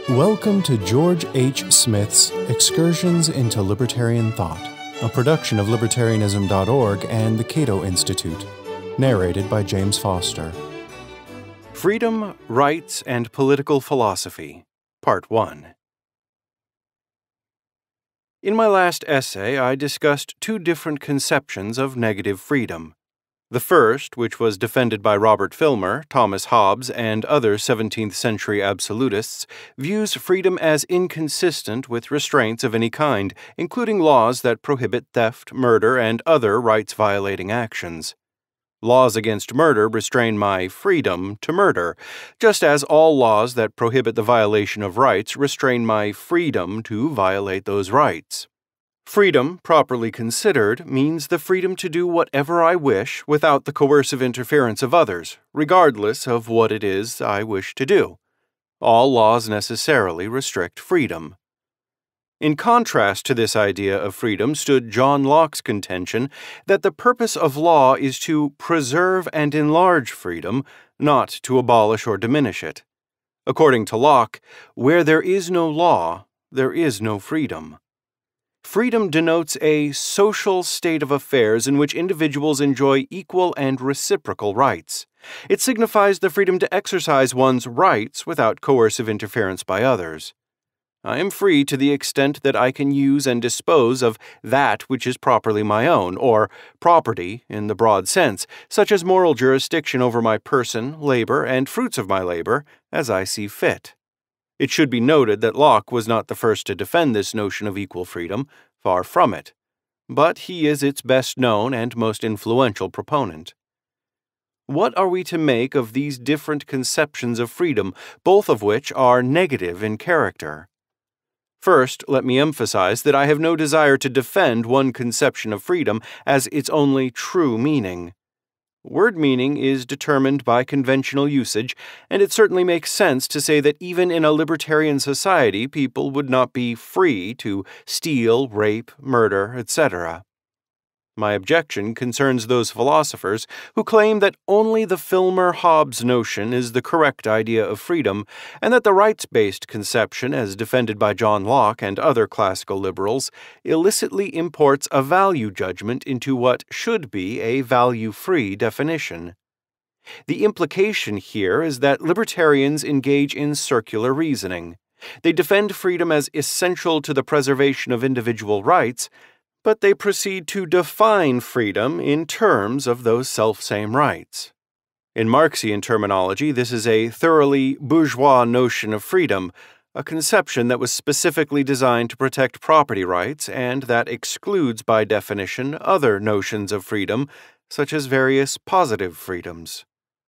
Welcome to George H. Smith's Excursions into Libertarian Thought, a production of Libertarianism.org and the Cato Institute, narrated by James Foster. Freedom, Rights, and Political Philosophy, Part 1. In my last essay, I discussed two different conceptions of negative freedom. The first, which was defended by Robert Filmer, Thomas Hobbes, and other 17th-century absolutists, views freedom as inconsistent with restraints of any kind, including laws that prohibit theft, murder, and other rights-violating actions. Laws against murder restrain my freedom to murder, just as all laws that prohibit the violation of rights restrain my freedom to violate those rights. Freedom, properly considered, means the freedom to do whatever I wish without the coercive interference of others, regardless of what it is I wish to do. All laws necessarily restrict freedom. In contrast to this idea of freedom stood John Locke's contention that the purpose of law is to preserve and enlarge freedom, not to abolish or diminish it. According to Locke, where there is no law, there is no freedom. Freedom denotes a social state of affairs in which individuals enjoy equal and reciprocal rights. It signifies the freedom to exercise one's rights without coercive interference by others. I am free to the extent that I can use and dispose of that which is properly my own, or property in the broad sense, such as moral jurisdiction over my person, labor, and fruits of my labor, as I see fit. It should be noted that Locke was not the first to defend this notion of equal freedom, far from it, but he is its best known and most influential proponent. What are we to make of these different conceptions of freedom, both of which are negative in character? First, let me emphasize that I have no desire to defend one conception of freedom as its only true meaning. Word meaning is determined by conventional usage, and it certainly makes sense to say that even in a libertarian society, people would not be free to steal, rape, murder, etc. My objection concerns those philosophers who claim that only the Filmer-Hobbes notion is the correct idea of freedom, and that the rights-based conception, as defended by John Locke and other classical liberals, illicitly imports a value judgment into what should be a value-free definition. The implication here is that libertarians engage in circular reasoning. They defend freedom as essential to the preservation of individual rights, but they proceed to define freedom in terms of those selfsame rights. In Marxian terminology, this is a thoroughly bourgeois notion of freedom, a conception that was specifically designed to protect property rights and that excludes by definition other notions of freedom, such as various positive freedoms.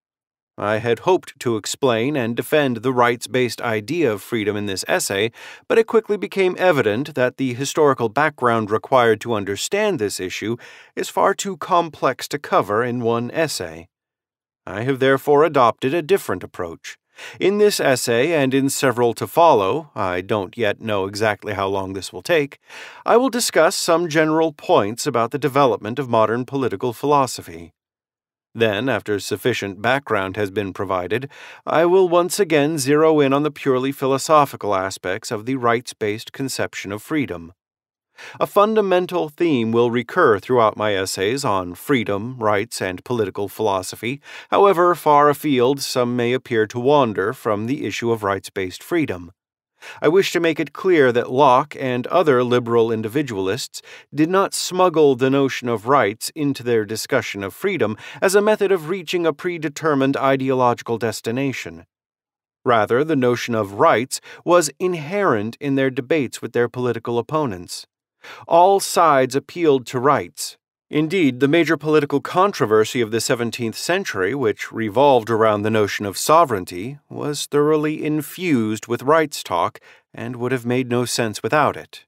I had hoped to explain and defend the rights-based idea of freedom in this essay, but it quickly became evident that the historical background required to understand this issue is far too complex to cover in one essay. I have therefore adopted a different approach. In this essay and in several to follow, I don't yet know exactly how long this will take, I will discuss some general points about the development of modern political philosophy. Then, after sufficient background has been provided, I will once again zero in on the purely philosophical aspects of the rights-based conception of freedom. A fundamental theme will recur throughout my essays on freedom, rights, and political philosophy, however far afield some may appear to wander from the issue of rights-based freedom. I wish to make it clear that Locke and other liberal individualists did not smuggle the notion of rights into their discussion of freedom as a method of reaching a predetermined ideological destination. Rather, the notion of rights was inherent in their debates with their political opponents. All sides appealed to rights. Indeed, the major political controversy of the 17th century, which revolved around the notion of sovereignty, was thoroughly infused with rights talk and would have made no sense without it.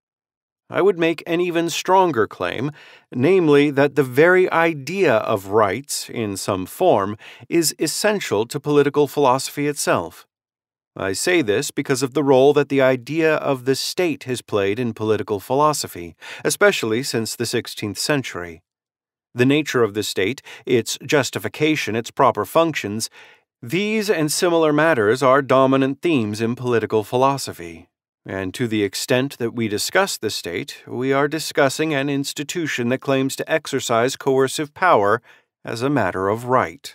I would make an even stronger claim, namely that the very idea of rights, in some form, is essential to political philosophy itself. I say this because of the role that the idea of the state has played in political philosophy, especially since the 16th century. The nature of the state, its justification, its proper functions, These and similar matters are dominant themes in political philosophy, and to the extent that we discuss the state, we are discussing an institution that claims to exercise coercive power as a matter of right.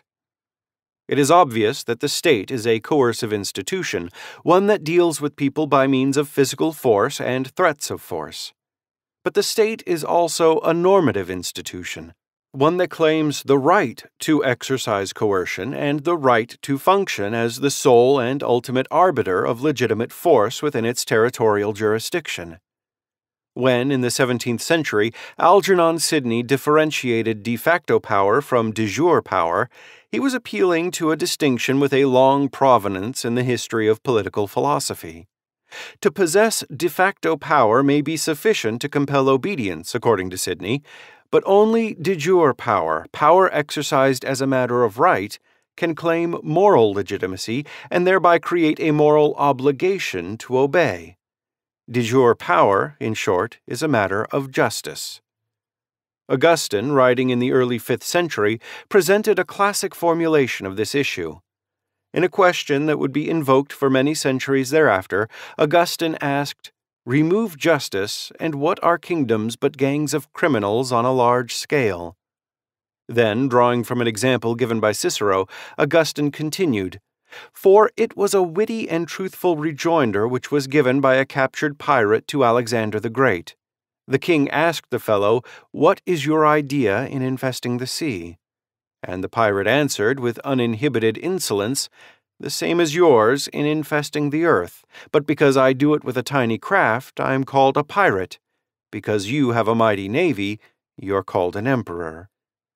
It is obvious that the state is a coercive institution, one that deals with people by means of physical force and threats of force. But the state is also a normative institution, one that claims the right to exercise coercion and the right to function as the sole and ultimate arbiter of legitimate force within its territorial jurisdiction. When, in the 17th century, Algernon Sidney differentiated de facto power from de jure power, he was appealing to a distinction with a long provenance in the history of political philosophy. To possess de facto power may be sufficient to compel obedience, according to Sidney, but only de jure power, power exercised as a matter of right, can claim moral legitimacy and thereby create a moral obligation to obey. De jure power, in short, is a matter of justice. Augustine, writing in the early 5th century, presented a classic formulation of this issue. In a question that would be invoked for many centuries thereafter, Augustine asked, "Remove justice, and what are kingdoms but gangs of criminals on a large scale?" Then, drawing from an example given by Cicero, Augustine continued, "For it was a witty and truthful rejoinder which was given by a captured pirate to Alexander the Great. The king asked the fellow, 'What is your idea in infesting the sea?' And the pirate answered with uninhibited insolence, 'The same as yours in infesting the earth, but because I do it with a tiny craft, I am called a pirate. Because you have a mighty navy, you are called an emperor.'"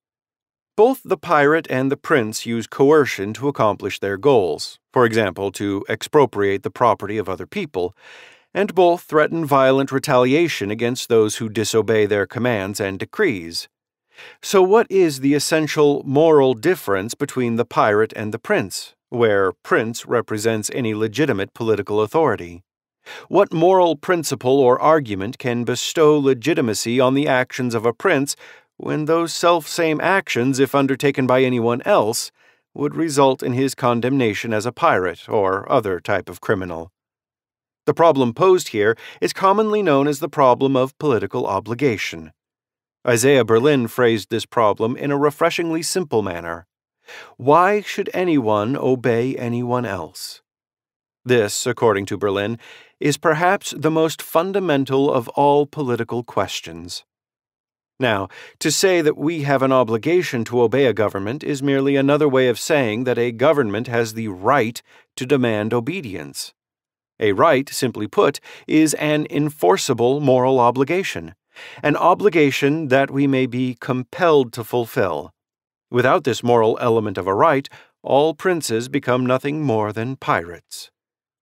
Both the pirate and the prince use coercion to accomplish their goals, for example, to expropriate the property of other people, and both threaten violent retaliation against those who disobey their commands and decrees. So what is the essential moral difference between the pirate and the prince, where prince represents any legitimate political authority? What moral principle or argument can bestow legitimacy on the actions of a prince when those self-same actions, if undertaken by anyone else, would result in his condemnation as a pirate or other type of criminal? The problem posed here is commonly known as the problem of political obligation. Isaiah Berlin phrased this problem in a refreshingly simple manner. Why should anyone obey anyone else? This, according to Berlin, is perhaps the most fundamental of all political questions. Now, to say that we have an obligation to obey a government is merely another way of saying that a government has the right to demand obedience. A right, simply put, is an enforceable moral obligation, an obligation that we may be compelled to fulfill. Without this moral element of a right, all princes become nothing more than pirates.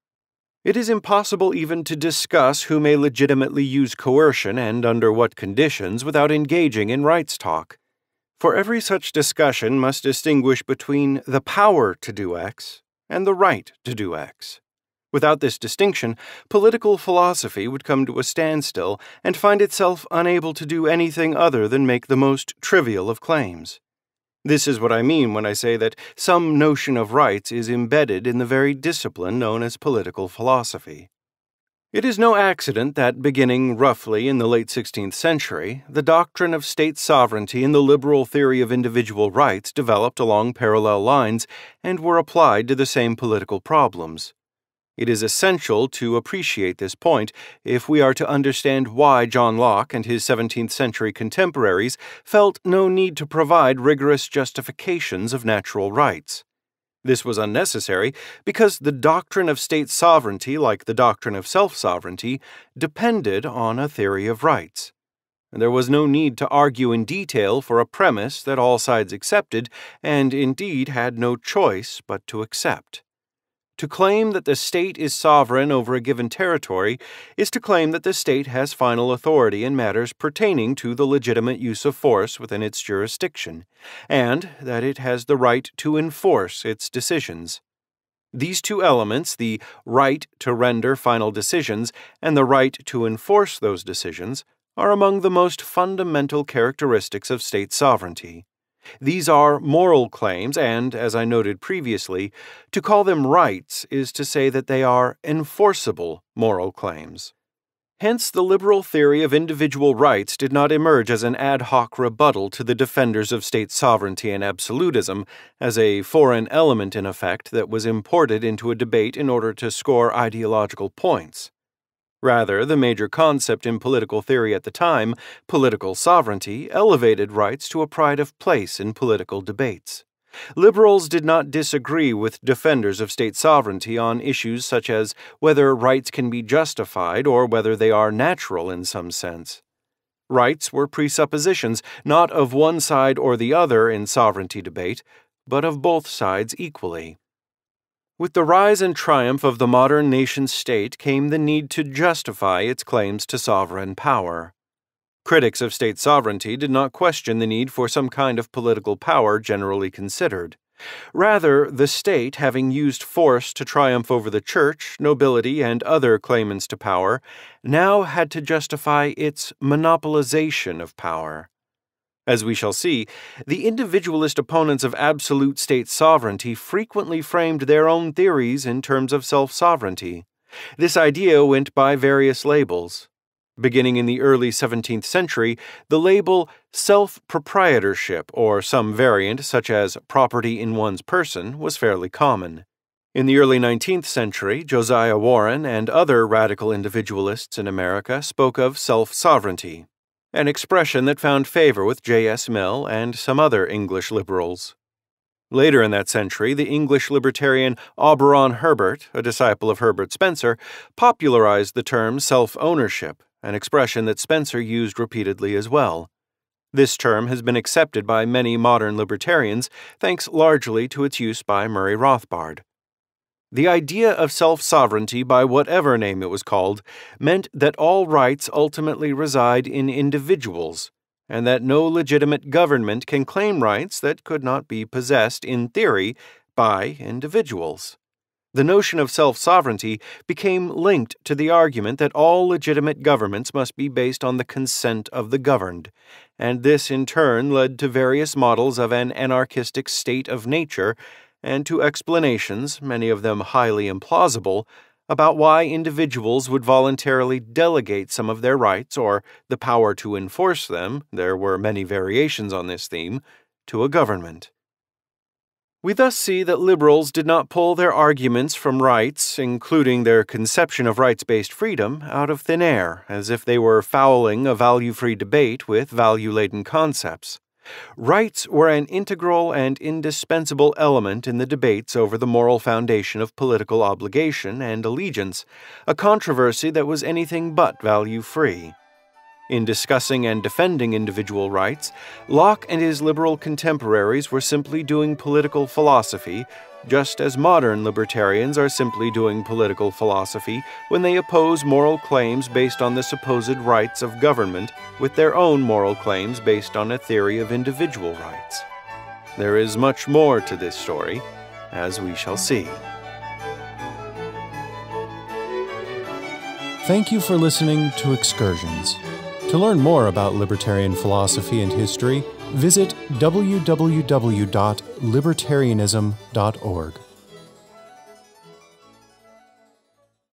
It is impossible even to discuss who may legitimately use coercion and under what conditions without engaging in rights talk. For every such discussion must distinguish between the power to do X and the right to do X. Without this distinction, political philosophy would come to a standstill and find itself unable to do anything other than make the most trivial of claims. This is what I mean when I say that some notion of rights is embedded in the very discipline known as political philosophy. It is no accident that, beginning roughly in the late 16th century, the doctrine of state sovereignty and the liberal theory of individual rights developed along parallel lines and were applied to the same political problems. It is essential to appreciate this point if we are to understand why John Locke and his 17th century contemporaries felt no need to provide rigorous justifications of natural rights. This was unnecessary because the doctrine of state sovereignty, like the doctrine of self-sovereignty, depended on a theory of rights. And there was no need to argue in detail for a premise that all sides accepted and indeed had no choice but to accept. To claim that the state is sovereign over a given territory is to claim that the state has final authority in matters pertaining to the legitimate use of force within its jurisdiction, and that it has the right to enforce its decisions. These two elements, the right to render final decisions and the right to enforce those decisions, are among the most fundamental characteristics of state sovereignty. These are moral claims, and, as I noted previously, to call them rights is to say that they are enforceable moral claims. Hence, the liberal theory of individual rights did not emerge as an ad hoc rebuttal to the defenders of state sovereignty and absolutism, as a foreign element in effect that was imported into a debate in order to score ideological points. Rather, the major concept in political theory at the time, political sovereignty, elevated rights to a pride of place in political debates. Liberals did not disagree with defenders of state sovereignty on issues such as whether rights can be justified or whether they are natural in some sense. Rights were presuppositions not of one side or the other in sovereignty debate, but of both sides equally. With the rise and triumph of the modern nation-state came the need to justify its claims to sovereign power. Critics of state sovereignty did not question the need for some kind of political power generally considered. Rather, the state, having used force to triumph over the church, nobility, and other claimants to power, now had to justify its monopolization of power. As we shall see, the individualist opponents of absolute state sovereignty frequently framed their own theories in terms of self-sovereignty. This idea went by various labels. Beginning in the early 17th century, the label self-proprietorship, or some variant such as property in one's person, was fairly common. In the early 19th century, Josiah Warren and other radical individualists in America spoke of self-sovereignty, an expression that found favor with J.S. Mill and some other English liberals. Later in that century, the English libertarian Auberon Herbert, a disciple of Herbert Spencer, popularized the term self-ownership, an expression that Spencer used repeatedly as well. This term has been accepted by many modern libertarians, thanks largely to its use by Murray Rothbard. The idea of self-sovereignty, by whatever name it was called, meant that all rights ultimately reside in individuals, and that no legitimate government can claim rights that could not be possessed, in theory, by individuals. The notion of self-sovereignty became linked to the argument that all legitimate governments must be based on the consent of the governed, and this in turn led to various models of an anarchistic state of nature and to explanations, many of them highly implausible, about why individuals would voluntarily delegate some of their rights or the power to enforce them, there were many variations on this theme, to a government. We thus see that liberals did not pull their arguments from rights, including their conception of rights-based freedom, out of thin air, as if they were fouling a value-free debate with value-laden concepts. Rights were an integral and indispensable element in the debates over the moral foundation of political obligation and allegiance, a controversy that was anything but value-free. In discussing and defending individual rights, Locke and his liberal contemporaries were simply doing political philosophy, just as modern libertarians are simply doing political philosophy when they oppose moral claims based on the supposed rights of government with their own moral claims based on a theory of individual rights. There is much more to this story, as we shall see. Thank you for listening to Excursions. To learn more about libertarian philosophy and history, visit www.Libertarianism.org.